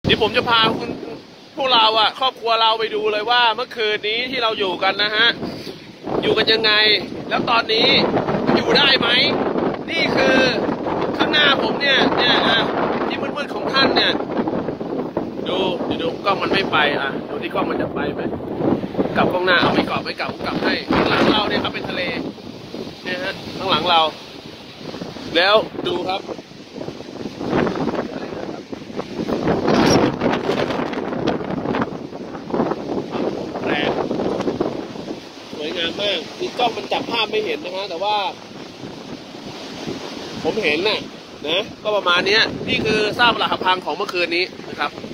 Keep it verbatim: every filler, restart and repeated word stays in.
เดี๋ยวผมจะพาคุณพวกเราอะครอบครัวเราไปดูเลยว่าเมื่อคืนนี้ที่เราอยู่กันนะฮะอยู่กันยังไงแล้วตอนนี้อยู่ได้ไหมนี่คือข้างหน้าผมเนี่ยเนี่ยอ่ะที่มืดๆของท่านเนี่ยดูดูดูกล้องมันไม่ไปอ่ะดูที่กล้องมันจะไปไหมกลับกล้องหน้าเอาไม่กลับไม่กลับกลับให้ข้างหลังเราเนี่ยครับเป็นทะเลเนี่ยฮะข้างหลังเราแล้วดูครับแรงสวยงามมากนี่กล้องมันจับภาพไม่เห็นนะฮะแต่ว่าผมเห็นน่ะนะก็ประมาณนี้นี่คือซากปรักหักพังของเมื่อคืนนี้นะครับ